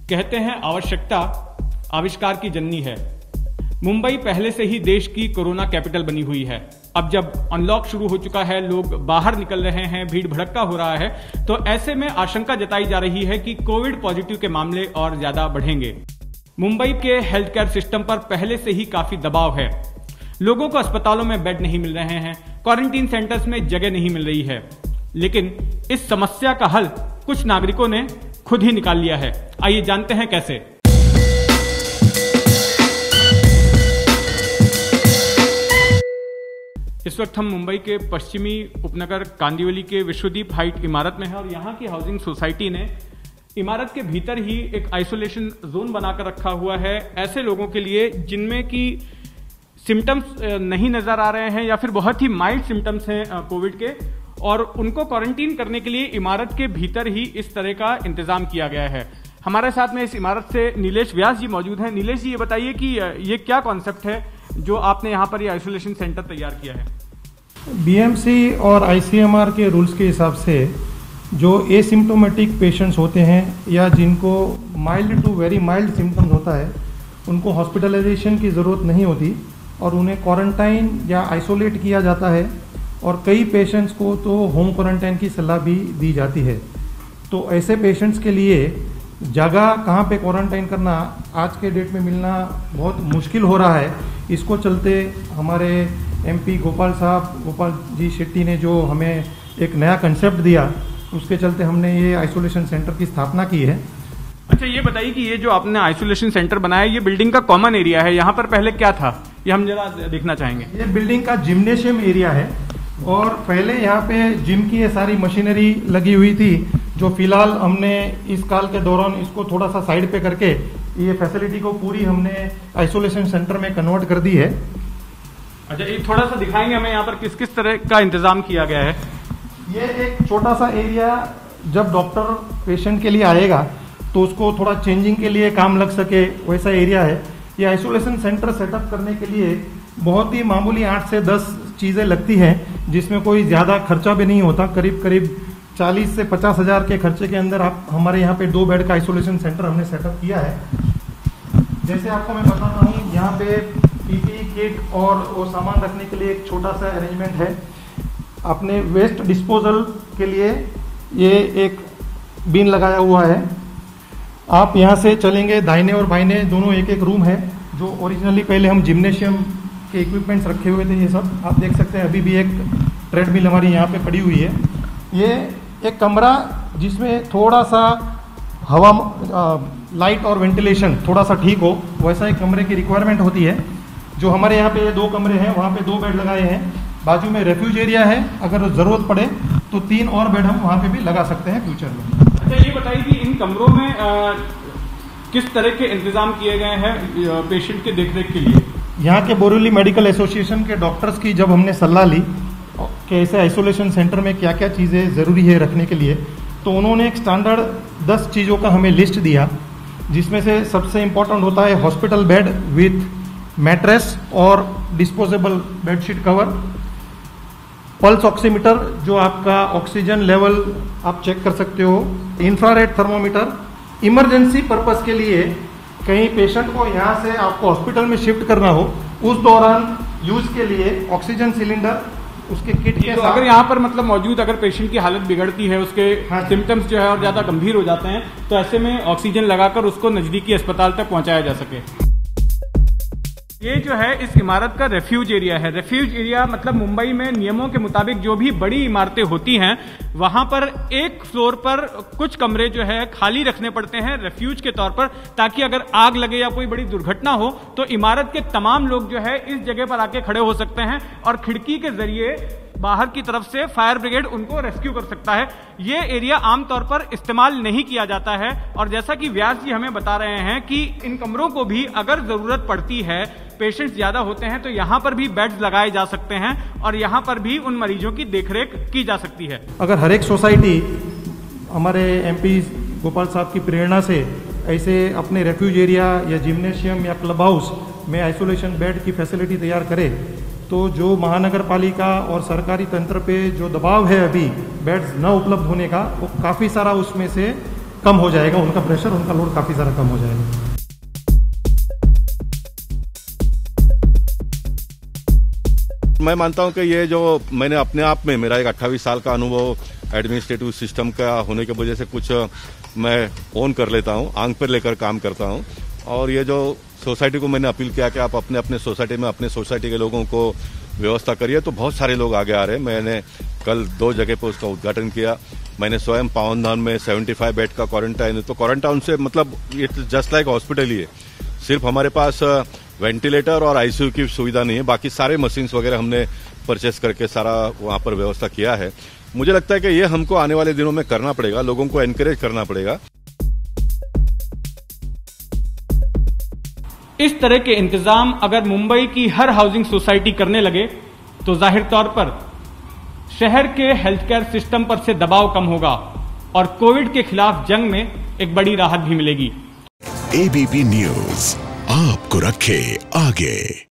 कहते हैं आवश्यकता आविष्कार की जननी है। मुंबई पहले से ही देश की कोरोना कैपिटल बनी हुई है। अब जब अनलॉक शुरू हो चुका है, लोग बाहर निकल रहे हैं, भीड़ भड़क्का हो रहा है, तो ऐसे में आशंका जताई जा रही है कि कोविड पॉजिटिव के मामले और ज्यादा बढ़ेंगे। मुंबई के हेल्थ केयर सिस्टम पर पहले से ही काफी दबाव है। लोगों को अस्पतालों में बेड नहीं मिल रहे हैं, क्वारंटीन सेंटर्स में जगह नहीं मिल रही है। लेकिन इस समस्या का हल कुछ नागरिकों ने खुद ही निकाल लिया है। आइए जानते हैं कैसे। इस वक्त हम मुंबई के पश्चिमी उपनगर कांदिवली के विश्वदीप हाइट इमारत में हैं और यहाँ की हाउसिंग सोसाइटी ने इमारत के भीतर ही एक आइसोलेशन जोन बनाकर रखा हुआ है ऐसे लोगों के लिए जिनमें की सिम्टम्स नहीं नजर आ रहे हैं या फिर बहुत ही माइल्ड सिम्टम्स हैं कोविड के, और उनको क्वारंटीन करने के लिए इमारत के भीतर ही इस तरह का इंतजाम किया गया है। हमारे साथ में इस इमारत से नीलेश व्यास जी मौजूद हैं। नीलेश जी, ये बताइए कि ये क्या कॉन्सेप्ट है जो आपने यहाँ पर ये आइसोलेशन सेंटर तैयार किया है? बीएमसी और आईसीएमआर के रूल्स के हिसाब से जो एसिम्प्टोमेटिक पेशेंट्स होते हैं या जिनको mild to very mild symptoms होता है, उनको हॉस्पिटलाइजेशन की ज़रूरत नहीं होती और उन्हें क्वारंटाइन या आइसोलेट किया जाता है, और कई पेशेंट्स को तो होम क्वारंटाइन की सलाह भी दी जाती है। तो ऐसे पेशेंट्स के लिए जगह कहाँ पे क्वारंटाइन करना आज के डेट में मिलना बहुत मुश्किल हो रहा है। इसको चलते हमारे एमपी गोपाल जी शेट्टी ने जो हमें एक नया कंसेप्ट दिया, उसके चलते हमने ये आइसोलेशन सेंटर की स्थापना की है। अच्छा, ये बताइए कि ये जो आपने आइसोलेशन सेंटर बनाया, ये बिल्डिंग का कॉमन एरिया है, यहाँ पर पहले क्या था, ये हम जरा देखना चाहेंगे। ये बिल्डिंग का जिम्नेशियम एरिया है और पहले यहाँ पे जिम की ये सारी मशीनरी लगी हुई थी, जो फिलहाल हमने इस काल के दौरान इसको थोड़ा सा साइड पे करके ये फैसिलिटी को पूरी हमने आइसोलेशन सेंटर में कन्वर्ट कर दी है। अच्छा, ये थोड़ा सा दिखाएंगे हमें यहाँ पर किस किस तरह का इंतजाम किया गया है। ये एक छोटा सा एरिया, जब डॉक्टर पेशेंट के लिए आएगा तो उसको थोड़ा चेंजिंग के लिए काम लग सके वैसा एरिया है। ये आइसोलेशन सेंटर सेटअप करने के लिए बहुत ही मामूली 8 से 10 चीज़ें लगती हैं, जिसमें कोई ज़्यादा खर्चा भी नहीं होता। करीब 40 से 50 हज़ार के खर्चे के अंदर आप हमारे यहाँ पे 2 बेड का आइसोलेशन सेंटर हमने सेटअप किया है। जैसे आपको मैं बताता हूँ, यहाँ पे पीपीई किट और वो सामान रखने के लिए एक छोटा सा अरेंजमेंट है। अपने वेस्ट डिस्पोजल के लिए ये एक बिन लगाया हुआ है। आप यहाँ से चलेंगे, दाहिने और बाइने दोनों एक एक रूम है, जो ओरिजिनली पहले हम जिम्नेशियम के इक्विपमेंट्स रखे हुए थे। ये सब आप देख सकते हैं। अभी भी एक ट्रेडमिल हमारी यहाँ पे खड़ी हुई है। ये एक कमरा जिसमें थोड़ा सा हवा, लाइट और वेंटिलेशन थोड़ा सा ठीक हो, वैसा एक कमरे की रिक्वायरमेंट होती है। जो हमारे यहाँ पे ये 2 कमरे हैं, वहाँ पे 2 बेड लगाए हैं। बाजू में रेफ्यूज एरिया है, अगर ज़रूरत पड़े तो 3 और बेड हम वहाँ पे भी लगा सकते हैं फ्यूचर में। अच्छा, ये बताइए कि इन कमरों में किस तरह के इंतजाम किए गए हैं पेशेंट के देखरेख के लिए? यहाँ के बोरीवली मेडिकल एसोसिएशन के डॉक्टर्स की जब हमने सलाह ली कि ऐसे आइसोलेशन सेंटर में क्या क्या चीज़ें ज़रूरी है रखने के लिए, तो उन्होंने एक स्टैंडर्ड 10 चीज़ों का हमें लिस्ट दिया, जिसमें से सबसे इम्पोर्टेंट होता है हॉस्पिटल बेड विथ मैट्रेस और disposable bedsheet cover, pulse oximeter जो आपका ऑक्सीजन लेवल आप चेक कर सकते हो, इंफ्रारेड थर्मोमीटर, इमरजेंसी पर्पस के लिए कहीं पेशेंट को यहाँ से आपको हॉस्पिटल में शिफ्ट करना हो, उस दौरान यूज के लिए ऑक्सीजन सिलेंडर उसके किट के तो अगर यहाँ पर मतलब मौजूद, अगर पेशेंट की हालत बिगड़ती है, उसके सिम्टम्स जो है और ज्यादा गंभीर हो जाते हैं, तो ऐसे में ऑक्सीजन लगाकर उसको नजदीकी अस्पताल तक पहुंचाया जा सके। ये जो है इस इमारत का रेफ्यूज एरिया है। रेफ्यूज एरिया मतलब मुंबई में नियमों के मुताबिक जो भी बड़ी इमारतें होती हैं, वहां पर एक फ्लोर पर कुछ कमरे जो है खाली रखने पड़ते हैं रेफ्यूज के तौर पर, ताकि अगर आग लगे या कोई बड़ी दुर्घटना हो तो इमारत के तमाम लोग जो है इस जगह पर आके खड़े हो सकते हैं और खिड़की के जरिए बाहर की तरफ से फायर ब्रिगेड उनको रेस्क्यू कर सकता है। ये एरिया आमतौर पर इस्तेमाल नहीं किया जाता है, और जैसा कि व्यास जी हमें बता रहे हैं कि इन कमरों को भी अगर जरूरत पड़ती है, पेशेंट्स ज्यादा होते हैं, तो यहाँ पर भी बेड्स लगाए जा सकते हैं और यहाँ पर भी उन मरीजों की देखरेख की जा सकती है। अगर हर एक सोसाइटी हमारे एमपी गोपाल साहब की प्रेरणा से ऐसे अपने रेफ्यूज एरिया या जिम्नेशियम या क्लब हाउस में आइसोलेशन बेड की फैसिलिटी तैयार करे, तो जो महानगर पालिका और सरकारी तंत्र पे जो दबाव है अभी बेड्स न उपलब्ध होने का, वो काफ़ी सारा उसमें से कम हो जाएगा, उनका प्रेशर, उनका लोड काफ़ी सारा कम हो जाएगा। मैं मानता हूं कि ये जो मैंने अपने आप में, मेरा एक 28 साल का अनुभव एडमिनिस्ट्रेटिव सिस्टम का होने की वजह से कुछ मैं ओन कर लेता हूं, आंख पर लेकर काम करता हूं। और ये जो सोसाइटी को मैंने अपील किया कि आप अपने अपने सोसाइटी में अपने सोसाइटी के लोगों को व्यवस्था करिए, तो बहुत सारे लोग आगे आ रहे हैं। मैंने कल 2 जगह पर उसका उद्घाटन किया। मैंने स्वयं पावन धाम में 75 बेड का क्वारंटाइन, तो क्वारंटाइन से मतलब इट जस्ट लाइक हॉस्पिटल ही है। सिर्फ हमारे पास वेंटिलेटर और आईसीयू की सुविधा नहीं है, बाकी सारे मशीन्स वगैरह हमने परचेस करके सारा वहां पर व्यवस्था किया है। मुझे लगता है कि ये हमको आने वाले दिनों में करना पड़ेगा, लोगों को एनकरेज करना पड़ेगा। इस तरह के इंतजाम अगर मुंबई की हर हाउसिंग सोसाइटी करने लगे तो जाहिर तौर पर शहर के हेल्थ केयर सिस्टम पर से दबाव कम होगा और कोविड के खिलाफ जंग में एक बड़ी राहत भी मिलेगी। एबीपी न्यूज आपको रखे आगे।